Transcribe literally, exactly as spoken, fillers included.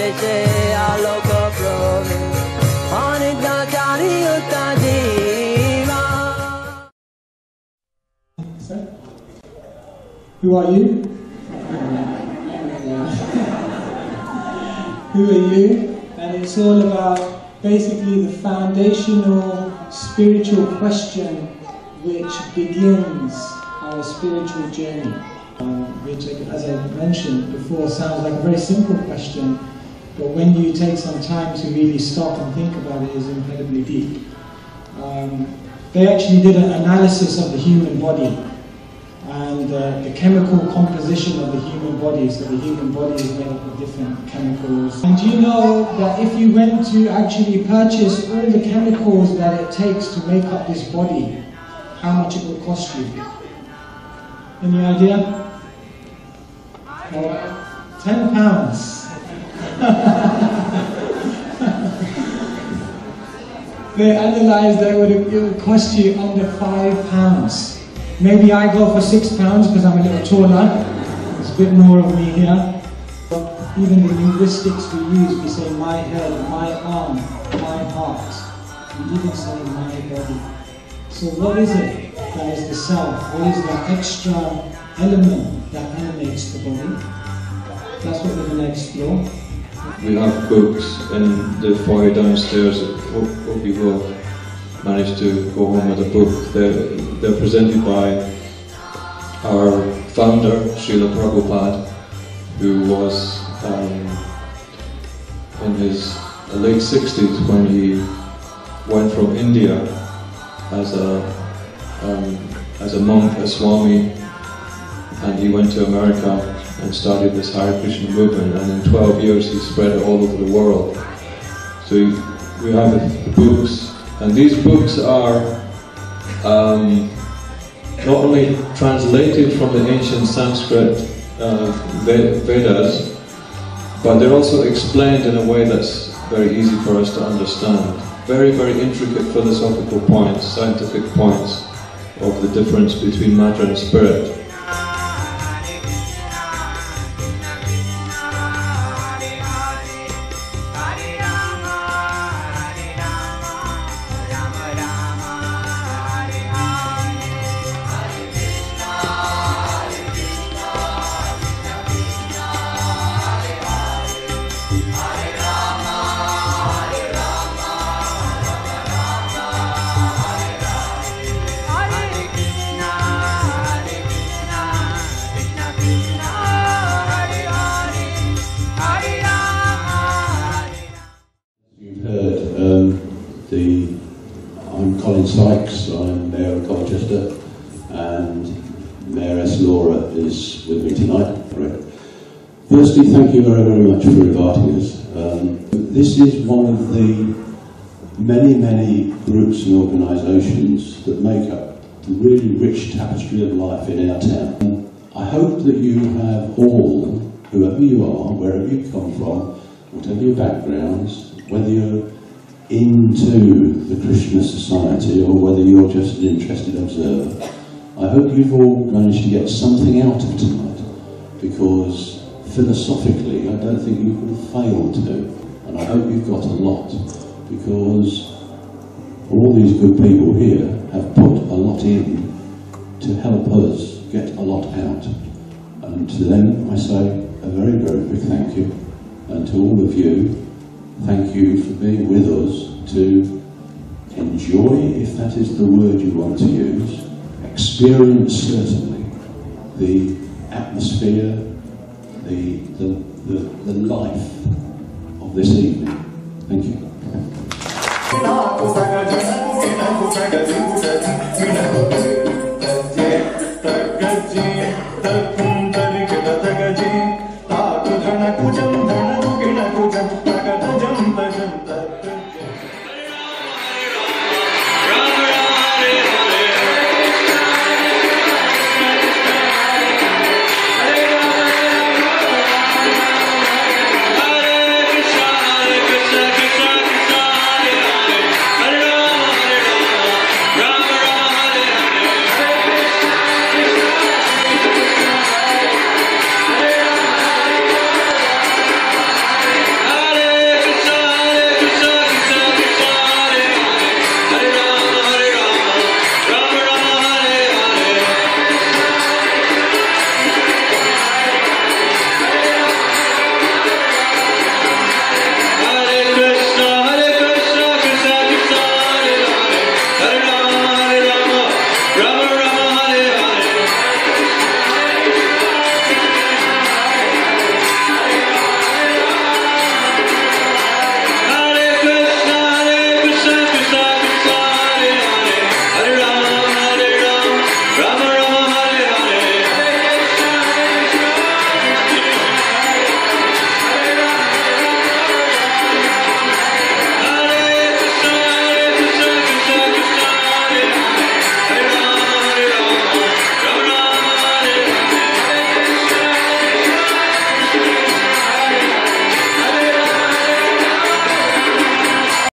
Who are you? Who are you? And it's all about basically the foundational spiritual question which begins our spiritual journey. Um, which, as I mentioned before, sounds like a very simple question, but when you take some time to really stop and think about it, is incredibly deep. Um, they actually did an analysis of the human body and uh, the chemical composition of the human body, so the human body is made up of different chemicals. And do you know that if you went to actually purchase all the chemicals that it takes to make up this body, how much it would cost you? Any idea? Well, ten pounds. They analysed that it would, it would cost you under five pounds. Maybe I go for six pounds because I'm a little taller. There's a bit more of me here. Even the linguistics we use, we say my head, my arm, my heart. We even say my body. So what is it that is the self? What is that extra element that animates the body? That's what we're going to explore. We have books in the foyer downstairs. Hope you will manage to go home with a book. They're, they're presented by our founder, Srila Prabhupada, who was um, in his late sixties when he went from India as a, um, as a monk, a Swami, and he went to America and started this Hare Krishna movement, and in twelve years he spread it all over the world. So we have the books, and these books are um, not only translated from the ancient Sanskrit uh, Vedas, but they're also explained in a way that's very easy for us to understand. Very, very intricate philosophical points, scientific points of the difference between matter and spirit. The, I'm Colin Sykes, I'm Mayor of Colchester, and Mayoress Laura is with me tonight. Firstly, thank you very, very much for inviting us. Um, this is one of the many, many groups and organisations that make up the really rich tapestry of life in our town. I hope that you have all, whoever you are, wherever you come from, whatever your backgrounds, whether you're into the Krishna society or whether you're just an interested observer, I hope you've all managed to get something out of tonight, because philosophically I don't think you could have failed to, and I hope you've got a lot, because all these good people here have put a lot in to help us get a lot out, and to them I say a very, very big thank you, and to all of you, thank you for being with us to enjoy, if that is the word you want to use, experience certainly the atmosphere, the, the, the, the life of this evening. Thank you.